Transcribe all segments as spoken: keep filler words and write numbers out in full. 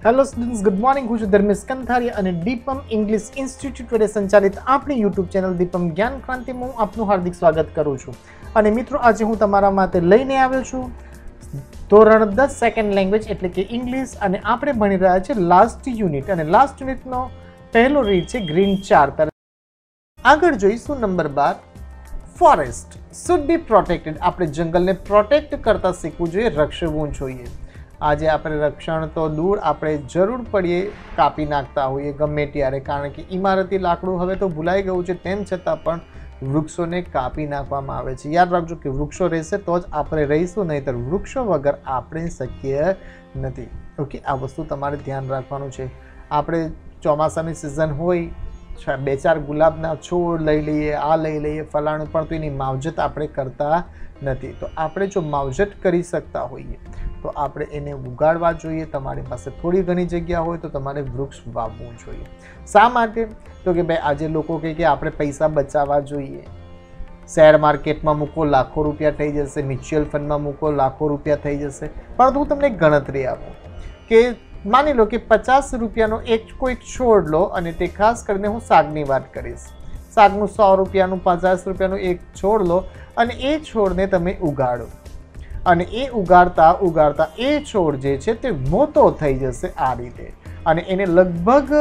Hello students, good morning. હું છું ધર્મેશ કંથારિયા અને દીપમ ઇંગ્લિશ ઇન્સ્ટિટ્યૂટ વડે સંચાલિત આપણી યુટ્યુબ ચેનલ દીપમ જ્ઞાન ક્રાંતિમાં હું આપનું હાર્દિક સ્વાગત કરું છું. અને મિત્રો, આજે હું તમારા માટે લઈને આવ્યો છું ધોરણ દસ સેકન્ડ લેંગ્વેજ એટલે કે ઇંગ્લિશ, અને આપણે ભણી રહ્યા છે લાસ્ટ યુનિટ. અને લાસ્ટ યુનિટનો પહેલો રીડ છે ગ્રીન ચાર. આગળ જોઈશું નંબર બાર, ફોરેસ્ટ શુડ બી પ્રોટેક્ટેડ. આપણે જંગલને પ્રોટેક્ટ કરતા શીખવું જોઈએ, રક્ષવું જોઈએ. આજે આપણે રક્ષણ તો દૂર, આપણે જરૂર પડીએ કાપી નાખતા હોઈએ ગમે ત્યારે, કારણ કે ઇમારતી લાકડું હવે તો ભૂલાઈ ગયું છે. તેમ છતાં પણ વૃક્ષોને કાપી નાખવામાં આવે છે. યાદ રાખજો કે વૃક્ષો રહેશે તો જ આપણે રહીશું, નહીંતર વૃક્ષો વગર આપણે શક્ય નથી. ઓકે, આ વસ્તુ તમારે ધ્યાન રાખવાનું છે. આપણે ચોમાસાની સિઝન હોય, બે ચાર ગુલાબના છોડ લઈ લઈએ, આ લઈ લઈએ, ફલાણું, પણ તો એની માવજત આપણે કરતા નથી. તો આપણે જો માવજત કરી શકતા હોઈએ તો આપણે એને ઉગાડવા જોઈએ. તમારી પાસે થોડી ઘણી જગ્યા હોય તો તમારે વૃક્ષ વાવવું જોઈએ. શા માટે? તો કે ભાઈ આજે લોકો કહે કે આપણે પૈસા બચાવવા જોઈએ. શેર માર્કેટમાં મૂકો લાખો રૂપિયા થઈ જશે, મ્યુચ્યુઅલ ફંડમાં મૂકો લાખો રૂપિયા થઈ જશે. પરંતુ હું તમને એક ગણતરી આપું કે માની લો કે પચાસ રૂપિયાનો એક કોઈક છોડ લો, અને તે ખાસ કરીને હું શાકની વાત કરીશ. શાકનું સો રૂપિયાનું પચાસ રૂપિયાનું એક છોડ લો અને એ છોડને તમે ઉગાડો, અને એ ઉગાડતા ઉગાડતા એ છોડ જે છે તે મોટો થઈ જશે આ રીતે. અને એને લગભગ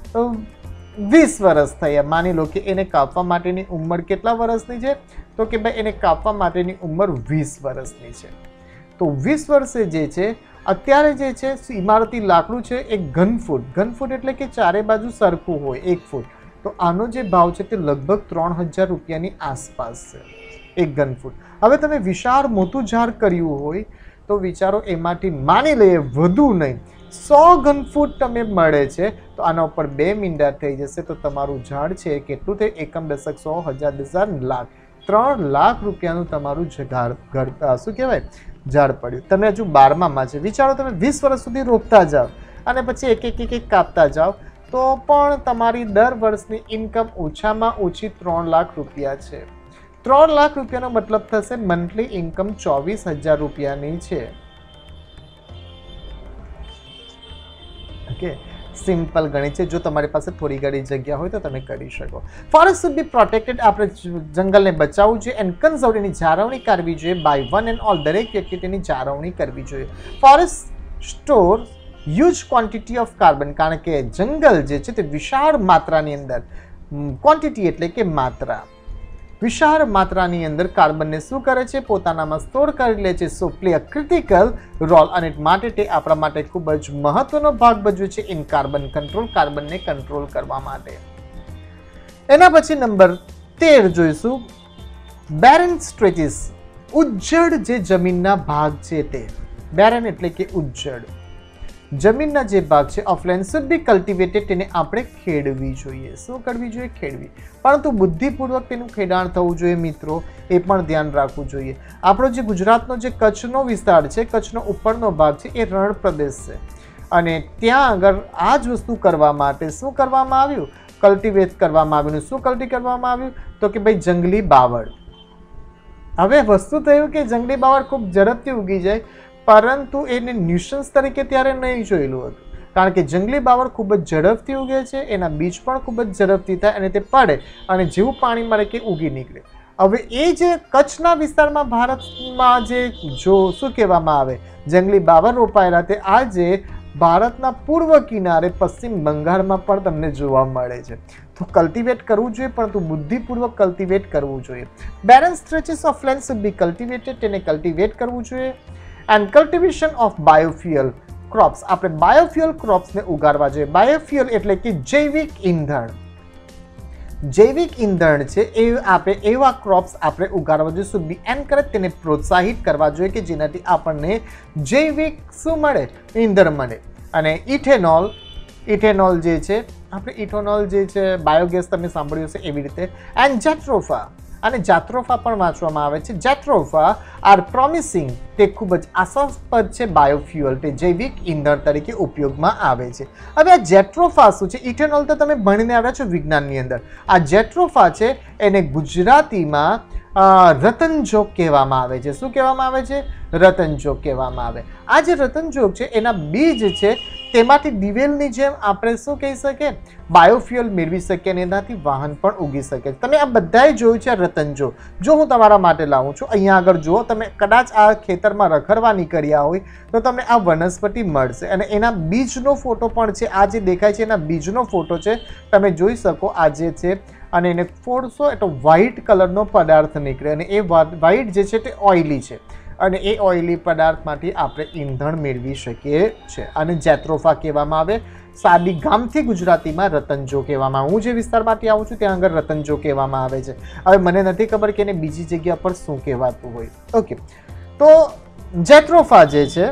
વીસ વર્ષ થયા. માની લો કે એને કાપવા માટેની ઉંમર કેટલા વર્ષની છે? તો કે ભાઈ એને કાપવા માટેની ઉંમર વીસ વર્ષની છે. તો વીસ વર્ષે જે છે અત્યારે જે છે ઇમારતી લાકડું છે એક ઘન ફૂટ, ઘન ફૂટ એટલે કે ચારે બાજુ સરખું હોય એક ફૂટ. તો આનો જે ભાવ છે તે લગભગ ત્રણ હજાર રૂપિયાની આસપાસ છે એક ઘન ફૂટ. હવે તમે વિશાળ મોટું ઝાડ કર્યું હોય તો વિચારો, એમાંથી માની લઈએ વધુ નહીં સો ઘન ફૂટ તમે મળે છે, તો આના ઉપર બે મીંડા થઈ જશે તો તમારું ઝાડ છે કેટલું થાય? એકમ દશક સો હજાર હજાર લાખ ત્રણ લાખ રૂપિયાનું તમારું ઝાડ ઘર શું કહેવાય ઝાડ પડ્યું. તમે હજુ બારમામાં છે. વિચારો, તમે વીસ વર્ષ સુધી રોપતા જાઓ અને પછી એક એક એક એક કાપતા જાઓ તો પણ તમારી દર વર્ષની ઇન્કમ ઓછામાં ઓછી ત્રણ લાખ રૂપિયા છે. ત્રણ લાખ રૂપિયાનો મતલબ થશે મંથલી ઇન્કમ ચોવીસ હજાર રૂપિયાની છે. ઓકે, સિમ્પલ ગણિત છે. જો તમારી પાસે થોડી ઘણી જગ્યા હોય તો તમે કરી શકો. Forest should be protected. આપણે જંગલને બચાવવું જોઈએ એન્ડ કન્ઝર્વ, એની જાળવણી કરવી જોઈએ બાય વન એન્ડ ઓલ. દરેક વ્યક્તિ તેની જાળવણી કરવી જોઈએ. Forest store huge quantity of carbon, કારણ કે જંગલ જે છે તે વિશાળ માત્રાની અંદર, ક્વોન્ટિટી એટલે કે માત્રા, વિશાળ માત્રાની અંદર કાર્બનને શું કરે છે? પોતાનામાં સ્ટોર કરી લે છે. So play a critical role, અને માટે તે આપણા માટે ખૂબ જ મહત્વનો ભાગ ભજવે છે ઇન કાર્બન કંટ્રોલ, કાર્બનને કંટ્રોલ કરવા માટે. એના પછી નંબર તેર જોઈશું, બેરન સ્ટ્રેચીસ. ઉજ્જડ જે જમીનના ભાગ છે તે, બેરન એટલે કે ઉજ્જડ જમીનના જે ભાગ છે of land should be cultivated. તેને આપણે ખેડવી જોઈએ. શું કરવી જોઈએ? ખેડવી. પરંતુ બુદ્ધિપૂર્વક તેનું ખેડાણ થવું જોઈએ મિત્રો, એ પણ ધ્યાન રાખવું જોઈએ. આપણો જે ગુજરાતનો જે કચ્છનો વિસ્તાર છે, કચ્છનો ઉપરનો ભાગ છે, એ રણ પ્રદેશ છે, અને ત્યાં આગળ આ જ વસ્તુ કરવા માટે શું કરવામાં આવ્યું? કલ્ટિવેટ કરવામાં આવ્યું. શું કલ્ટી કરવામાં આવ્યું? તો કે ભાઈ જંગલી બાવળ. હવે વસ્તુ થયું કે જંગલી બાવળ ખૂબ ઝડપથી ઉગી જાય, પરંતુ એને ન્યુસન્સ તરીકે ત્યારે નહીં જોયેલું હતું, કારણ કે જંગલી બાવળ ખૂબ જ ઝડપથી ઉગે છે, એના બીજ પણ ખૂબ જ ઝડપથી થાય અને તે પડે અને જેવું પાણી મળે કે ઉગી નીકળે. હવે એ જે કચ્છના વિસ્તારમાં ભારતમાં જે જો શું કહેવામાં આવે જંગલી બાવળ રોપાયેલા, તે આજે ભારતના પૂર્વ કિનારે પશ્ચિમ બંગાળમાં પણ તમને જોવા મળે છે. તો કલ્ટિવેટ કરવું જોઈએ, પરંતુ બુદ્ધિપૂર્વક કલ્ટિવેટ કરવું જોઈએ. Barren stretches of land should be cultivated. તેને કલ્ટિવેટ કરવું જોઈએ. And cultivation of biofuel crops. આપણે બાયોફ્યુઅલ ક્રોપ્સને ઉગાડવા જોઈએ. બાયોફ્યુઅલ એટલે કે જૈવિક ઈંધણ. જૈવિક ઈંધણ છે એ આપણે એવા ક્રોપ્સ આપણે ઉગાડવા જોઈએ. Should be encourage. તેને પ્રોત્સાહિત કરવા જોઈએ કે જેનાથી આપણને જૈવિક શું મળે? ઈંધણ મળે. અને ઇથેનોલ, ઇથેનોલ જે છે આપણે ઇથેનોલ જે છે બાયોગેસ તમે સાંભળ્યું હશે એવી રીતે. એન્ડ જેટ્રોફા, અને જાત્રોફા પણ વાંચવામાં આવે છે. Jatropha are promising. તે ખૂબ જ આશાસ્પદ છે બાયોફ્યુઅલ, તે જૈવિક ઈંધણ તરીકે ઉપયોગમાં આવે છે. હવે આ જેટ્રોફા શું છે? ઇથેનોલ તો તમે ભણીને આવ્યા છો વિજ્ઞાનની અંદર. આ જેટ્રોફા છે એને ગુજરાતીમાં રતનજોગ કહેવામાં આવે છે। શું કહેવામાં આવે છે? રતનજોગ કહેવામાં આવે। આ જે રતનજોગ છે એના બીજ છે તેમાંથી દિવેલની જેમ આપણે શું કહી શકીએ, બાયોફ્યુઅલ મેળવી શકીએ અને એનાથી વાહન પણ ઉગી શકે। તમે આ બધાએ જોયું છે રતનજોગ। જો હું તમારા માટે લાવું છું, અહીંયા આગળ જુઓ, તમે કદાચ આ ખેતરમાં રખડવા નીકળ્યા હોય તો તમને આ વનસ્પતિ મળશે અને એના બીજનો ફોટો પણ છે। આ જે દેખાય છે એના બીજનો ફોટો છે, તમે જોઈ શકો આ જે છે, અને એને ફોડશો એટલે વ્હાઇટ કલરનો પદાર્થ નીકળે અને એ વ્હાઇટ જે છે તે ઓઇલી છે અને એ ઓઇલી પદાર્થમાંથી આપણે ઈંધણ મેળવી શકીએ છીએ અને જેટ્રોફા કહેવામાં આવે। સાદી ગામથી ગુજરાતીમાં રતનજો કહેવામાં આવે। હું જે વિસ્તારમાંથી આવું છું ત્યાં આગળ રતનજો કહેવામાં આવે છે। હવે મને નથી ખબર કે એને બીજી જગ્યા પર શું કહેવાતું હોય। ઓકે, તો જેટ્રોફા જે છે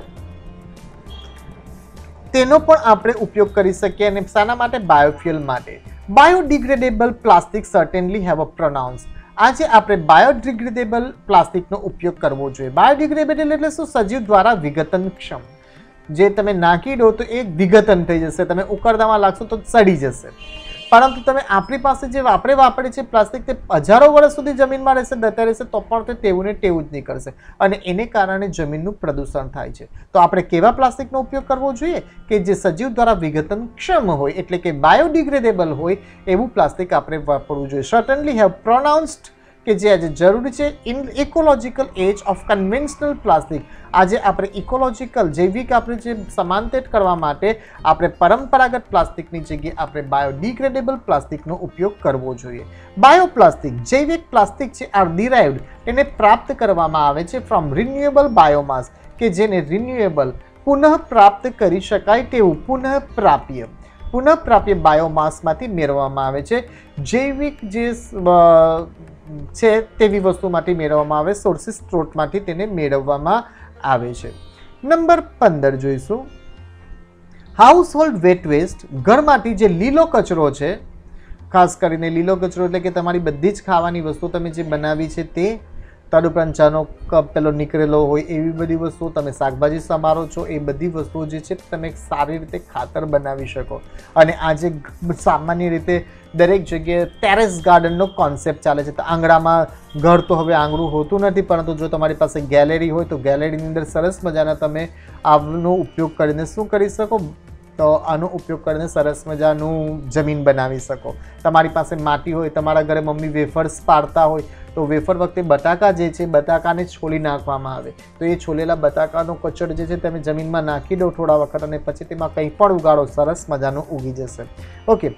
તેનો પણ આપણે ઉપયોગ કરી શકીએ અને શાના માટે? બાયોફ્યુઅલ માટે। Biodegradable plastic certainly have a pronounce. આજે આપણે બાયોડિગ્રેડેબલ પ્લાસ્ટિકનો ઉપયોગ કરવો જોઈએ। બાયોડિગ્રેડેબલ એટલે શું? સજીવ દ્વારા વિઘટનક્ષમ। જે તમે નાખી દો તો એ વિઘટન થઈ જશે, તમે ઉકળવામાં લાગશો તો સડી જશે, પરંતુ તમે આપણી પાસે જે વાપરે વાપરે છે પ્લાસ્ટિક તે હજારો વર્ષ સુધી જમીનમાં રહેશે, જતા રહેશે તો પણ તે તેવું ને તેવું જ નીકળશે અને એને કારણે જમીનનું પ્રદૂષણ થાય છે। તો આપણે કેવા પ્લાસ્ટિકનો ઉપયોગ કરવો જોઈએ કે જે સજીવ દ્વારા વિઘટનક્ષમ હોય, એટલે કે બાયોડિગ્રેડેબલ હોય એવું પ્લાસ્ટિક આપણે વાપરવું જોઈએ। સર્ટનલી હેવ પ્રોનાઉન્સ્ડ કે જે આજે જરૂરી છે in ecological edge of conventional plastic. આજે આપણે ઇકોલોજીકલ જૈવિક આપણે જે સમાંતર કરવા માટે આપણે પરંપરાગત પ્લાસ્ટિકની જગ્યાએ આપણે બાયોડિગ્રેડેબલ પ્લાસ્ટિકનો ઉપયોગ કરવો જોઈએ। બાયોપ્લાસ્ટિક જૈવિક પ્લાસ્ટિક છે આર ડિરાઇવ્ડ, એને પ્રાપ્ત કરવામાં આવે છે ફ્રોમ રિન્યુએબલ બાયોમાસ, કે જેને રિન્યુએબલ પુનઃ પ્રાપ્ત કરી શકાય તેવું પુનઃપ્રાપ્ય પુનઃપ્રાપ્ય બાયોમાસમાંથી મેળવવામાં આવે છે। જૈવિક જે છે તેવી વસ્તુમાંથી મેળવવામાં આવે, સોર્સિસ સ્ત્રોતમાંથી તેને મેળવવામાં આવે છે। નંબર પંદર જોઈશું, હાઉસ હોલ્ડ વેટ વેસ્ટ। ઘરમાંથી જે લીલો કચરો છે, ખાસ કરીને લીલો કચરો એટલે કે તમારી બધી જ ખાવાની વસ્તુ તમે જે બનાવી છે તે, તદુપરાંત ચાનો કપ પેલો નીકળેલો હોય એવી બધી વસ્તુઓ, તમે શાકભાજી સમારો છો એ બધી વસ્તુઓ જે છે તમે સારી રીતે ખાતર બનાવી શકો। અને આજે સામાન્ય રીતે દરેક જગ્યાએ ટેરેસ ગાર્ડનનો કોન્સેપ્ટ ચાલે છે। તો આંગણામાં, ઘર તો હવે આંગણું હોતું નથી, પરંતુ જો તમારી પાસે ગેલેરી હોય તો ગેલેરીની અંદર સરસ મજાના તમે આનો ઉપયોગ કરીને શું કરી શકો? તો આનો ઉપયોગ કરીને સરસ મજાનું જમીન બનાવી શકો। તમારી પાસે માટી હોય, તમારા ઘરે મમ્મી વેફર્સ પાડતા હોય તો વેફર વખતે બટાકા જે છે બટાકાને છોલી નાખવામાં આવે, તો એ છોલેલા બટાકાનો કચરો જે છે તમે જમીનમાં નાખી દો થોડા વખત અને પછી તેમાં કંઈ પણ ઉગાડો, સરસ મજાનું ઉગી જશે। Okay,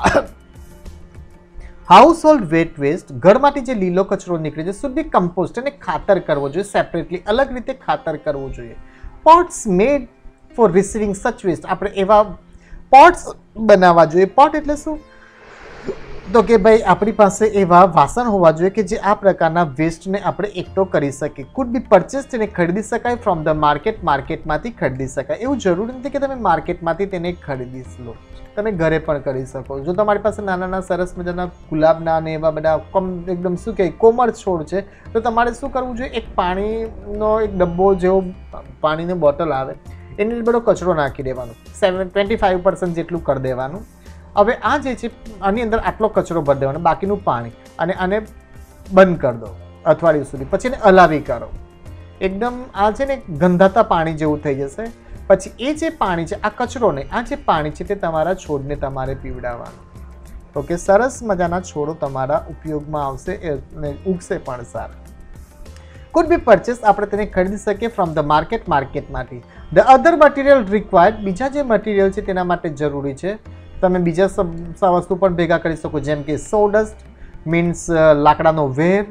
household wet waste, ઘરમાંથી જે લીલો કચરો નીકળે છે, શુડ બી કમ્પોસ્ટ, અને ખાતર કરવો જોઈએ સેપરેટલી, અલગ રીતે ખાતર કરવું જોઈએ। Pots made for receiving such waste, આપણે એવા પોટ્સ બનાવવા જોઈએ। પોટ એટલે શું? તો કે ભાઈ આપણી પાસે એવા વાસણ હોવા જોઈએ કે જે આ પ્રકારના વેસ્ટને આપણે એકઠો કરી શકીએ। કુડ બી પરચેસ્ડ, તેને ખરીદી શકાય ફ્રોમ ધ માર્કેટ, માર્કેટમાંથી ખરીદી શકાય। એવું જરૂરી નથી કે તમે માર્કેટમાંથી તેને ખરીદી લો, તમે ઘરે પણ કરી શકો। જો તમારી પાસે નાના નાના સરસ મજાના ગુલાબના અને એવા બધા કમ એકદમ શું કહે કોમળ છોડ છે તો તમારે શું કરવું જોઈએ? એક પાણીનો એક ડબ્બો જેવો પાણીની બોટલ આવે, એની બધો કચરો નાખી દેવાનો, સેવન ટ્વેન્ટી ફાઈવ પર્સન્ટ જેટલું કરી દેવાનું। હવે આ જે છે આની અંદર આટલો કચરો ભરી દેવાનો, બાકીનું પાણી, અને આને બંધ કરી દો અઠવાડિયું સુધી, પછી એને હલાવી કરો, એકદમ આ છે ને ગંધાતા પાણી જેવું થઈ જશે। પછી એ જે પાણી છે, આ કચરો નહીં, આ જે પાણી છે તે તમારા છોડને તમારે પીવડાવવાનું। ઓકે, સરસ મજાના છોડો તમારા ઉપયોગમાં આવશે અને ઉગશે પણ સારા। કુડ બી પરચેસ, આપણે તેને ખરીદી શકીએ ફ્રોમ ધ માર્કેટ, માર્કેટમાંથી। ધ અધર મટીરિયલ રિક્વાયર્ડ, બીજા જે મટીરિયલ છે તેના માટે જરૂરી છે, તમે બીજા વસ્તુ પણ ભેગા કરી શકો, જેમ કે સોડસ્ટ મીન્સ લાકડાનો વેર,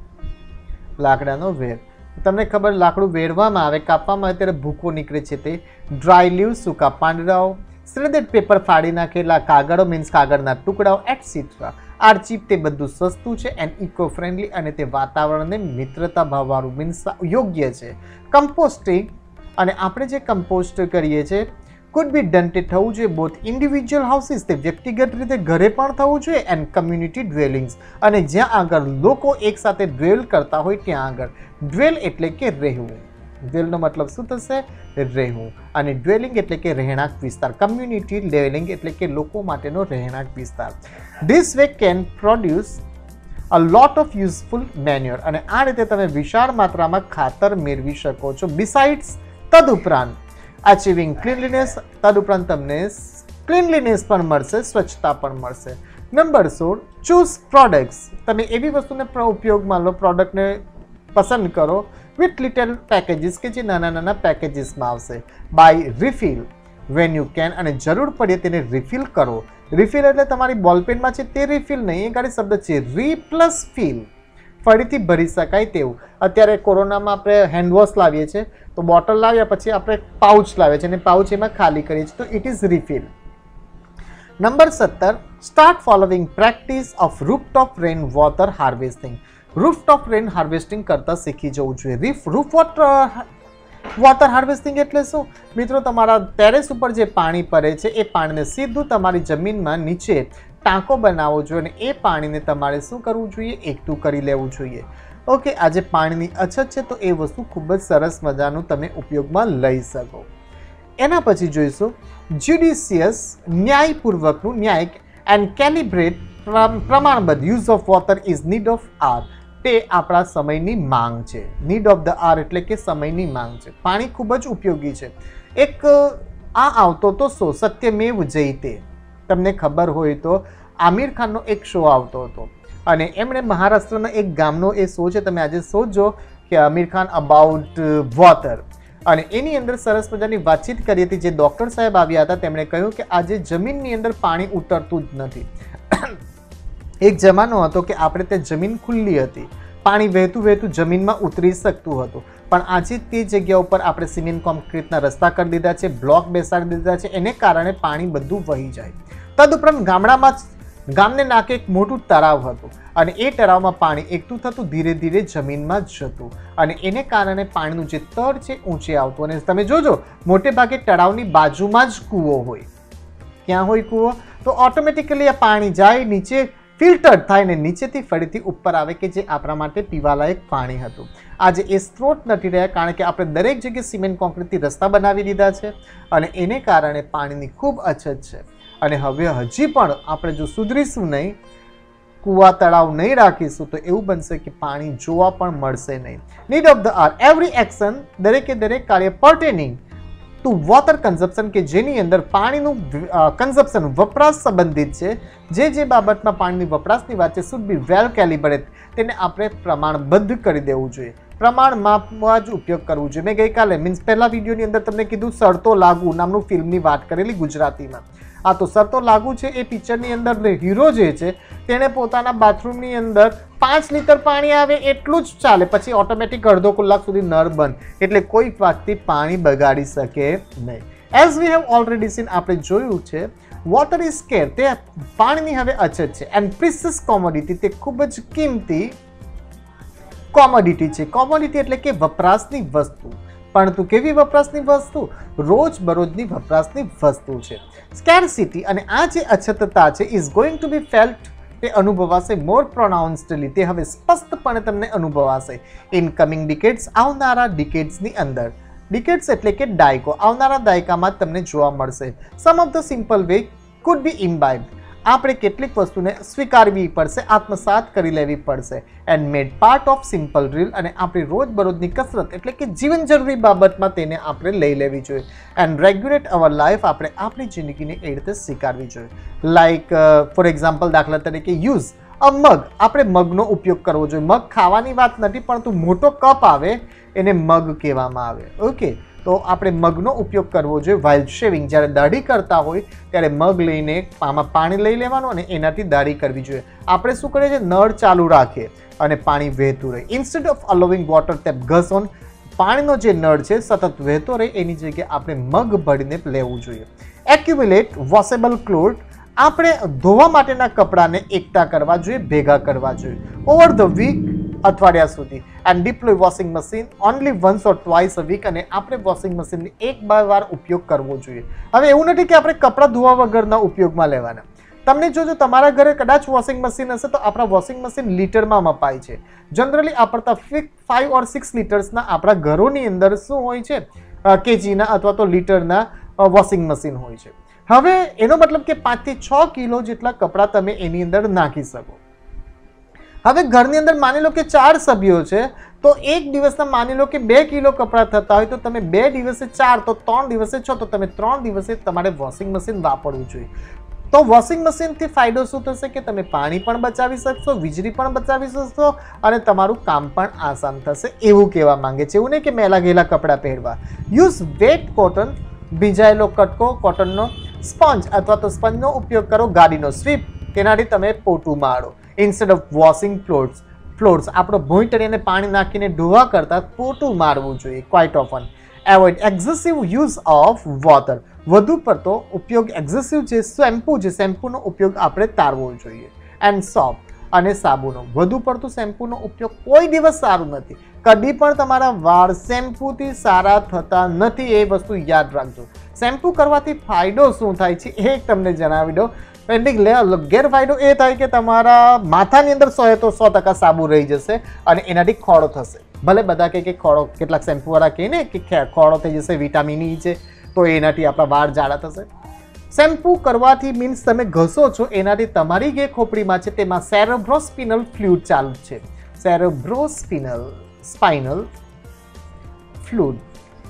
લાકડાનો વેર તમને ખબર લાકડું વેરવામાં આવે, કાપવામાં આવે ત્યારે ભૂકો નીકળે છે તે, ડ્રાય લીવ સૂકા પાંદડાઓ, શ્રેડેડ પેપર ફાડી નાખેલા કાગળો મીન્સ કાગળના ટુકડાઓ એટસીટ્રા આર ચીપ, તે બધું સસ્તું છે એન્ડ ઇકો ફ્રેન્ડલી અને તે વાતાવરણને મિત્રતા ભાવવાળું મીન્સ યોગ્ય છે। કમ્પોસ્ટિંગ, અને આપણે જે કમ્પોસ્ટ કરીએ છીએ કુડ બી ડન, તે થવું જોઈએ બોથ ઇન્ડિવિજ્યુઅલ હાઉસીસ, તે વ્યક્તિગત રીતે ઘરે પણ થવું જોઈએ, એન્ડ કમ્યુનિટી ડ્વેલિંગ્સ, અને જ્યાં આગળ લોકો એકસાથે ડ્વેલ કરતા હોય ત્યાં આગળ। ડ્વેલ એટલે કે રહેવું, ડ્વેલનો મતલબ શું થશે? રહેવું, અને ડ્વેલિંગ એટલે કે રહેણાંક વિસ્તાર, કમ્યુનિટી ડ્વેલિંગ એટલે કે લોકો માટેનો રહેણાંક વિસ્તાર। This way can produce a lot of useful manure, અને આ રીતે તમે વિશાળ માત્રામાં ખાતર મેળવી શકો છો. બિસાઇડ્સ, તદુપરાંત અચીવિંગ ક્લીનલીનેસ, તદુપરાંત તમને ક્લીનલીનેસ પણ મળશે, સ્વચ્છતા પણ મળશે. નંબર સોળ, ચૂઝ પ્રોડક્ટ્સ. તમે એવી વસ્તુને ઉપયોગમાં લો, પ્રોડક્ટને પસંદ કરો વિથ લિટલ પેકેજીસ, કે જે નાના નાના પેકેજીસમાં આવશે. Buy refill when you can, અને જરૂર પડે તેને રિફિલ કરો. રિફિલ એટલે તમારી બોલપેનમાં છે તે રિફિલ નહીં, એ ગાડી શબ્દ છે રી પ્લસ ફિલ, ફરીથી ભરી શકાય તેવું. અત્યારે કોરોનામાં આપણે હેન્ડવોશ લાવીએ છીએ, તો બોટલ લાવ્યા પછી આપણે પાઉચ લાવીએ છીએ અને પાઉચ એમાં ખાલી કરીએ છીએ, તો ઇટ ઇઝ રિફિલ. નંબર સત્તર, start following practice of rooftop rain water harvesting. Rooftop rain harvesting કરતા શીખી જવું જોઈએ. Reef roof water water harvesting એટલે શું મિત્રો? તમારા ટેરેસ ઉપર જે પાણી પડે છે એ પાણીને સીધું તમારી જમીનમાં નીચે ટાંકો બનાવવો જોઈએ, અને એ પાણીને તમારે શું કરવું જોઈએ? એકઠું કરી લેવું જોઈએ. ઓકે, આજે પાણીની અછત છે તો એ વસ્તુ ખૂબ જ સરસ મજાનું તમે ઉપયોગમાં લઈ શકો. એના પછી જોઈશું જ્યુડિશિયસ, ન્યાયપૂર્વકનું, ન્યાયિક એન્ડ કેલિબ્રેટ, પ્રમાણબદ્ધ use of water is need of hour. તે આપણા સમયની માંગ છે. નીડ ઓફ ધ આર એટલે કે સમયની માંગ છે. પાણી ખૂબ જ ઉપયોગી છે. એક આ આવતો તો શો સત્યમેવ જયતે, તમને ખબર હોય તો આમિર ખાનનો એક શો આવતો હતો, અને એમણે મહારાષ્ટ્રના એક ગામનો એ શો છે, તમે આજે શોધજો કે આમિર ખાન અબાઉટ વોટર, અને એની અંદર સરસ મજાની વાતચીત કરી હતી. જે ડૉક્ટર સાહેબ આવ્યા હતા તેમણે કહ્યું કે આજે જમીનની અંદર પાણી ઉતરતું જ નથી. એક જમાનો હતો કે આપણે તે જમીન ખુલ્લી હતી, પાણી વહેતું વહેતું જમીનમાં ઉતરી શકતું હતું, પણ આજે તે જગ્યા ઉપર આપણે સિમેન્ટ કોન્ક્રીટના રસ્તા કરી દીધા છે, બ્લોક બેસાડી દીધા છે, એને કારણે પાણી બધું વહી જાય. તદુપરાંત ગામડામાં ગામને નાકે એક મોટું તળાવ હતું, અને એ તળાવમાં પાણી એકઠું થતું ધીરે ધીરે જમીનમાં જતું, અને એને કારણે પાણીનું જે સ્તર છે ઊંચે આવતું. અને તમે જોજો મોટે ભાગે તળાવની બાજુમાં જ કૂવો હોય. ક્યાં હોય કૂવો? તો ઓટોમેટિકલી આ પાણી જાય નીચે, ફિલ્ટર થાય ને નીચેથી ફરીથી ઉપર આવે, કે જે આપણા માટે પીવાલાયક પાણી હતું. આજે એ સ્ત્રોત નથી રહ્યા, કારણ કે આપણે દરેક જગ્યાએ સિમેન્ટ કોન્ક્રીટથી રસ્તા બનાવી દીધા છે, અને એને કારણે પાણીની ખૂબ અછત છે. અને હવે હજી પણ આપણે જો સુધરીશું નહીં, કૂવા તળાવ નહીં રાખીશું, તો એવું બનશે કે પાણી જોવા પણ મળશે નહીં. Need of the hour, every action, દરેકે દરેક કાર્ય પર્ટેનિંગ ટુ વોટર કન્ઝપ્શન, કે જેની અંદર પાણીનું કન્ઝપ્શન, વપરાશ સંબંધિત છે, જે જે બાબતમાં પાણીની વપરાશની વાત છે, શુડ બી વેલ કેલિબ્રેટ, તેને આપણે પ્રમાણબદ્ધ કરી દેવું જોઈએ, પ્રમાણમાં જ ઉપયોગ કરવું જોઈએ. મેં ગઈકાલે મીન્સ પહેલા વિડીયોની અંદર તમને કીધું શરતો લાગુ નામનું ફિલ્મની વાત કરેલી ગુજરાતીમાં. આ તો શરતો લાગુ છે, એ પિક્ચરની અંદર હીરો જે છે તેણે પોતાના બાથરૂમની અંદર પાંચ લીટર પાણી આવે એટલું જ ચાલે, પછી ઓટોમેટિક અડધો કલાક સુધી નળ બંધ, એટલે કોઈ વ્યક્તિ પાણી બગાડી શકે નહીં. As we have already seen, આપણે જોયું છે વોટર ઇઝ સ્કેર, તે પાણીની હવે અછત છે. એન્ડ પ્રિસિયસ કોમોડિટી, તે ખૂબ જ કિંમતી કોમોડિટી છે. કોમોડિટી એટલે કે વપરાશની વસ્તુ, પરંતુ કેવી વપરાશની વસ્તુ? રોજ બરોજની વપરાશની વસ્તુ છે. સ્કેરસિટી, અને આ જે અછતતા છે is going to be felt, તે અનુભવાશે મોર પ્રોનાઉન્સ્ડલી, તે હવે સ્પષ્ટપણે તમને અનુભવાશે ઇન કમિંગ ડિકેડ્સ, આવનારા ડિકેડ્સની અંદર. ડિકેડ્સ એટલે કે દાયકો, આવનારા દાયકામાં તમને જોવા મળશે. Some of the simple way could be imbibed, આપણે કેટલીક વસ્તુને સ્વીકારવી પડશે, આત્મસાત કરી લેવી પડશે. And made part of simple real, અને આપણી રોજબરોજની કસરત એટલે કે જીવન જરૂરી બાબતમાં તેને આપણે લઈ લેવી જોઈએ. એન્ડ રેગ્યુલેટ અવર લાઈફ, આપણે આપણી જિંદગીને એ રીતે સ્વીકારવી જોઈએ. લાઈક ફોર એક્ઝામ્પલ, દાખલા તરીકે યુઝ અ મગ, આપણે મગનો ઉપયોગ કરવો જોઈએ. મગ ખાવાની વાત નથી, પરંતુ મોટો કપ આવે એને મગ કહેવામાં આવે. ઓકે, તો આપણે મગનો ઉપયોગ કરવો જોઈએ. વાઇલ શેવિંગ, જ્યારે દાઢી કરતા હોય ત્યારે મગ લઈને આમાં પાણી લઈ લેવાનું અને એનાથી દાઢી કરવી જોઈએ. આપણે શું કરીએ છીએ? નળ ચાલુ રાખીએ અને પાણી વહેતું રહે. Instead of allowing water tap gush on, પાણીનો જે નળ છે સતત વહેતો રહે, એની જગ્યાએ આપણે મગ ભરીને લેવું જોઈએ. એક્યુમ્યુલેટ વોશેબલ ક્લોથ, આપણે ધોવા માટેના કપડાને એકઠા કરવા જોઈએ, ભેગા કરવા જોઈએ. ઓવર ધ વીક, અઠવાડિયા સુધી. And deploy washing machine only once or twice a week, અને આપણે વોશિંગ મશીનની એક બે વાર ઉપયોગ કરવો જોઈએ. હવે એવું નથી કે આપણે કપડાં ધોવા વગરના ઉપયોગમાં લેવાના. તમને જોજો તમારા ઘરે કદાચ વોશિંગ મશીન હશે તો આપણા વોશિંગ મશીન લીટરમાં મપાય છે. જનરલી આપણા ફાઈવ ઓર સિક્સ લીટર્સના આપણા ઘરોની અંદર શું હોય છે? કેજીના અથવા તો લીટરના વોશિંગ મશીન હોય છે. હવે એનો મતલબ કે પાંચથી છ કિલો જેટલા કપડાં તમે એની અંદર નાખી શકો. હવે ઘરની અંદર માની લો કે ચાર સભ્યો છે, તો એક દિવસના માની લો કે બે કિલો કપડાં થતા હોય, તો તમે બે દિવસે ચાર, તો ત્રણ દિવસે છ, તો તમે ત્રણ દિવસે તમારે વોશિંગ મશીન વાપરવું જોઈએ. તો વોશિંગ મશીનથી ફાયદો શું થશે કે તમે પાણી પણ બચાવી શકશો, વીજળી પણ બચાવી શકશો અને તમારું કામ પણ આસાન થશે, એવું કહેવા માંગે છે. એવું નહીં કે મેલા ગયેલા કપડાં પહેરવા. યુઝ વેટ કોટન, ભીંજાયેલો કટકો કોટનનો, સ્પંજ અથવા તો સ્પંજનો ઉપયોગ કરો. ગાડીનો સ્વીપ, તેનાથી તમે પોતું મારો. Instead of washing floors floors આપણો ભૂંઈ તળીને પાણી નાખીને ધોવા કરતાં પોતું મારવું જોઈએ. Quite often avoid excessive use of water, વધુ પડતો ઉપયોગ એક્સેસિવ છે શેમ્પૂ છે, શેમ્પૂનો ઉપયોગ આપણે ટાળવો જોઈએ. એન્ડ સોપ અને સાબુનો, વધુ પડતું શેમ્પૂનો ઉપયોગ કોઈ દિવસ સારું નથી. કદી પણ તમારા વાળ શેમ્પૂથી સારા થતા નથી, એ વસ્તુ યાદ રાખજો. શેમ્પૂ કરવાથી ફાયદો શું થાય છે એ તમને જણાવી દો. ગેરફાયદો એ થાય કે તમારા માથાની અંદર સો તો સો ટકા સાબુ રહી જશે અને એનાથી ખોડો થશે. ભલે બધા કહે કે ખોડો, કેટલાક શેમ્પૂવાળા કહે ને કે ખોડો થઈ જશે, વિટામિન ઈ છે, તો એનાથી આપણા વાળ જાડા થશે. શેમ્પૂ કરવાથી મીન્સ તમે ઘસો છો, એનાથી તમારી જે ખોપડીમાં છે તેમાં સેરેબ્રોસ્પિનલ ફ્લુઇડ ચાલુ છે. સેરેબ્રોસ્પિનલ સ્પાઇનલ ફ્લુઇડ,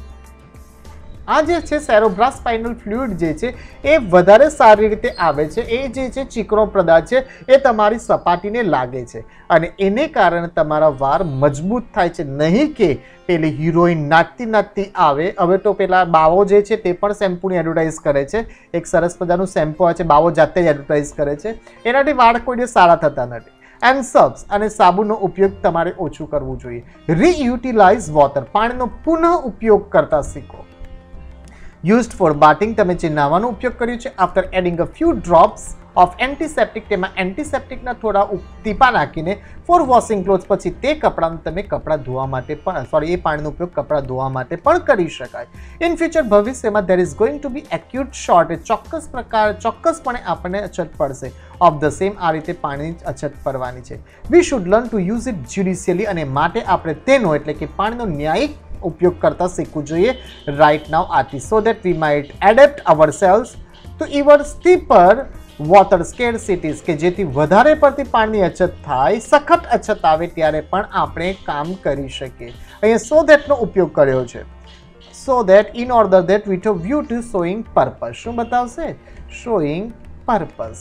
આ જે છે સેરેબ્રોસ્પાઇનલ ફ્લુઇડ જે છે એ વધારે સારી રીતે આવે છે. એ જે છે ચીકણો પદાર્થ છે એ તમારી સપાટીને લાગે છે અને એને કારણે તમારા વાળ મજબૂત થાય છે. નહીં કે પેલી હિરોઈન નાચતી નાચતી આવે. હવે તો પેલા બાવો જે છે તે પણ શેમ્પૂની એડવર્ટાઇઝ કરે છે. એક સરસ મજાનું શેમ્પૂ આવે છે, બાવો જાતે જ એડવર્ટાઇઝ કરે છે. એનાથી વાળ કોઈ દિવસ સારા થતા નથી. એન્ડ સબ્સ અને સાબુનો ઉપયોગ તમારે ઓછું કરવું જોઈએ. રીયુટિલાઇઝ વોટર, પાણીનો પુનઃ ઉપયોગ કરતા શીખો. યુઝડ ફોર બાથિંગ, તમે જે નાવાનો ઉપયોગ કર્યો છે, after adding a few drops of antiseptic, તેમાં એન્ટીસેપ્ટિકના થોડા ટીપા નાખીને ફોર વોશિંગ ક્લોથ્સ, પછી તે કપડાને તમે કપડાં ધોવા માટે પણ સોરી એ પાણીનો ઉપયોગ કપડાં ધોવા માટે પણ કરી શકાય. ઇન ફ્યુચર, ભવિષ્યમાં there is going to be acute shortage, ચોક્કસ પ્રકાર ચોક્કસપણે આપણને અછત પડશે ઓફ ધ સેમ. આ રીતે પાણીની અછત પડવાની છે. We should learn to use it judicially, અને માટે આપણે તેનો એટલે કે પાણીનો ન્યાયિક ઉપયોગ કરતા શીખવું જોઈએ રાઇટ નાવ આથી, so that we might adapt ourselves to ever steeper water scarcities, કે જેથી વધારે પડતી પાણીની અછત થાય, સખત અછત આવે ત્યારે પણ આપણે કામ કરી શકીએ. અહીંયા સો દેટનો ઉપયોગ કર્યો છે. So that, in order that, with a view to showing purpose. શું બતાવશે? Showing purpose.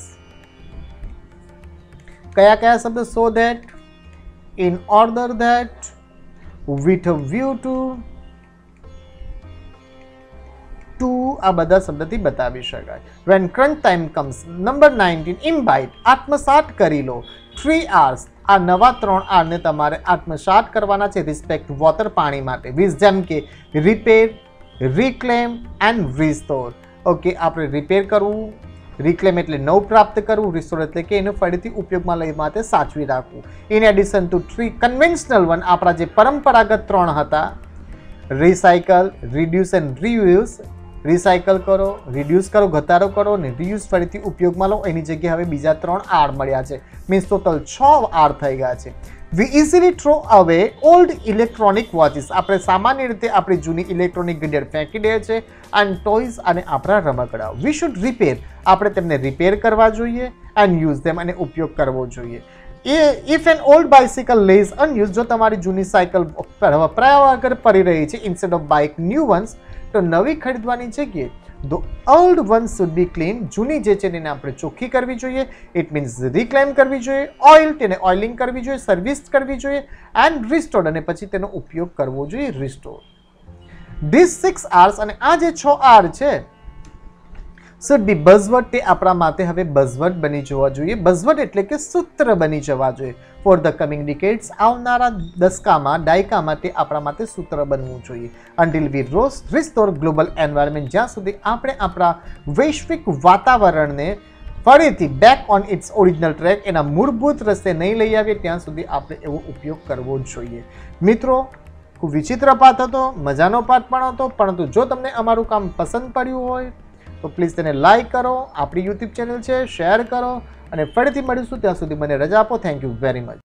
કયા કયા શબ્દ? So that, in order that, with a view to to આ બધા શબ્દથી બતાવી શકાય. when crunch time comes, number nineteen, imbibe, આત્મસાત કરી લો. three hours, આ નવા ત્રણ આર ને તમારે આત્મસાત કરવાના છે રિસ્પેક્ટ વોટર, પાણી માટે. વીસ, જેમ કે repair, reclaim and restore. Okay, આપણે રિપેર કરવું, રિક્લેમ એટલે નવ પ્રાપ્ત કરવું, રિસ્ટોર એટલે કે એનો ફરીથી ઉપયોગમાં લઈ માટે સાચવી રાખવું. In addition to three conventional one, આપણા જે પરંપરાગત ત્રણ હતા, recycle, reduce and reuse. Recycle કરો, રિડ્યુસ કરો, ઘટાડો કરો અને રીયુઝ ફરીથી ઉપયોગમાં લો. એની જગ્યાએ હવે બીજા ત્રણ આર મળ્યા છે, મીન્સ ટોટલ છ આર થઈ ગયા છે. We easily throw away old electronic watches, આપણે સામાન્ય રીતે આપણી જૂની ઇલેક્ટ્રોનિક ઘડિયાળ ફેંકી દે છે. એન્ડ ટોયઝ, અને આપણા રમકડાઓ. વી શુડ રિપેર, આપણે તેમને રિપેર કરવા જોઈએ. એન્ડ યુઝ ધેમ, અને ઉપયોગ કરવો જોઈએ. If an old bicycle lays unused, જો તમારી જૂની સાયકલ વપરાયા વગર પડી રહી છે, instead of bike new ones, તો નવી ખરીદવાની જગ્યાએ the old one should be clean, જૂની જે છે તેને આપણે ચોખ્ખી કરવી જોઈએ. ઇટ મીન્સ રિક્લેમ કરવી જોઈએ. ઓઇલ, તેને ઓઇલિંગ કરવી જોઈએ, સર્વિસ કરવી જોઈએ. એન્ડ રિસ્ટોર્ડ, અને પછી તેનો ઉપયોગ કરવો જોઈએ, રિસ્ટોર. ધીસ સિક્સ આર્સ, અને આ જે છ આર છે શુડ બી બઝવર્ડ, તે આપણા માટે હવે બઝવર્ડ બની જવા જોઈએ. બઝવર્ડ એટલે કે સૂત્ર બની જવા જોઈએ. ફોર ધ કમિંગ ડિકેડ્સ, આવનારા દસકામાં, દાયકામાં તે આપણા માટે સૂત્ર બનવું જોઈએ. અન્ટિલ વી રોસ રિસ્ટોર ગ્લોબલ એન્વાયરમેન્ટ, જ્યાં સુધી આપણે આપણા વૈશ્વિક વાતાવરણને ફરીથી back on its original track, એના મૂળભૂત રસ્તે નહીં લઈ આવીએ, ત્યાં સુધી આપણે એવો ઉપયોગ કરવો જોઈએ. મિત્રો, ખૂબ વિચિત્ર પાઠ હતો, મજાનો પાઠ પણ હતો, પરંતુ જો તમને અમારું કામ પસંદ પડ્યું હોય તો પ્લીઝ તેને લાઇક કરો, આપણી યુટ્યુબ ચેનલ છે શેર કરો, અને ફરીથી મળીશું. ત્યાં સુધી મને રજા આપો. Thank you very much.